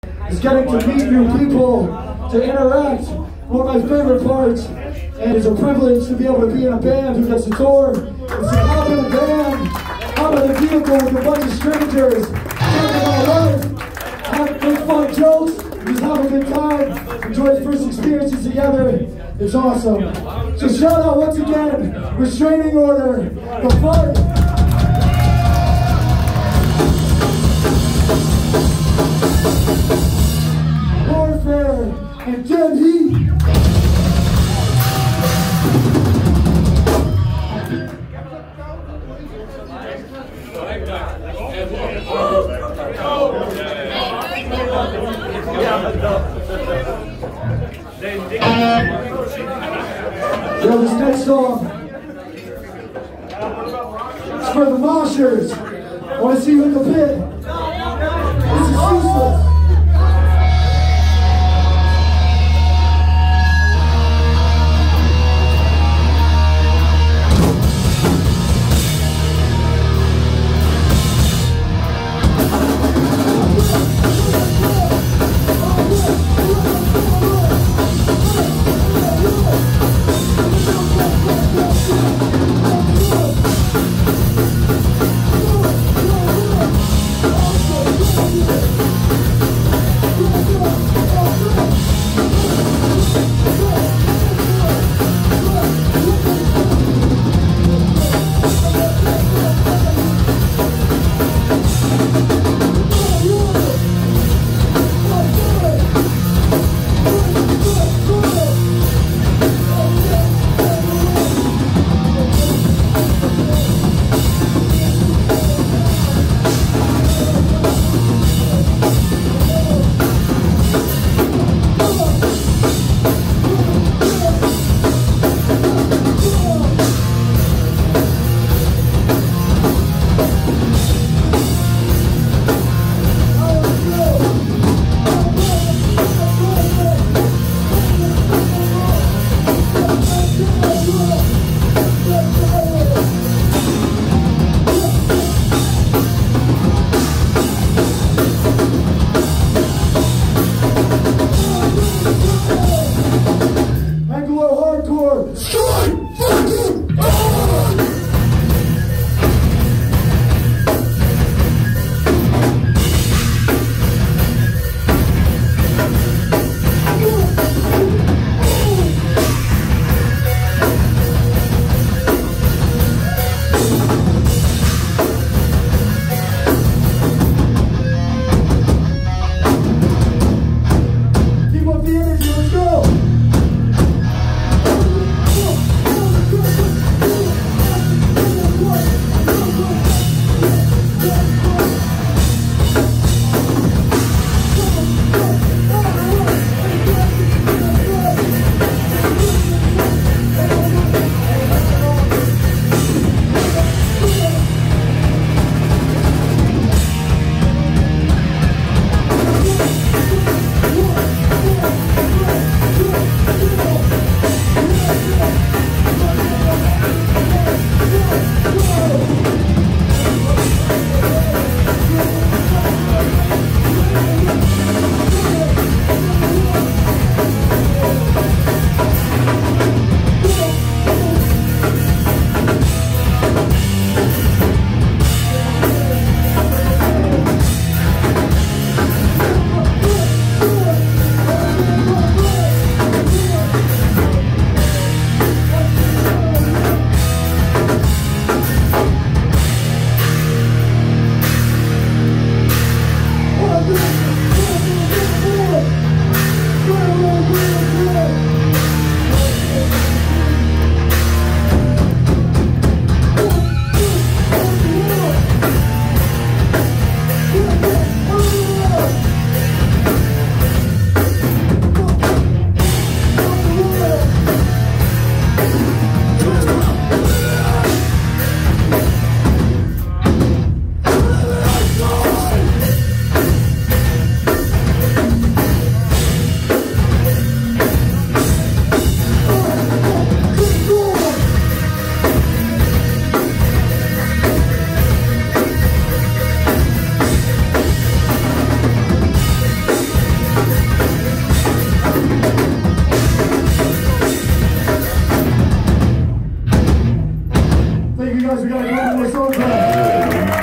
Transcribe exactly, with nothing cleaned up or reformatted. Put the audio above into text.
is getting to meet new people, to interact. One of my favorite parts, and it's a privilege to be able to be in a band who gets to tour. It's to hop in a band, hop in a vehicle with a bunch of strangers, talk about life, have, make fun jokes, just have a good time, enjoy the first experiences together. It's awesome. So shout out once again, Restraining Order, the fight. Warfare and Dead Heat. Yo, this next song is for the moshers. I want to see you in the pit. This is useless. guys. We got a couple more songs left.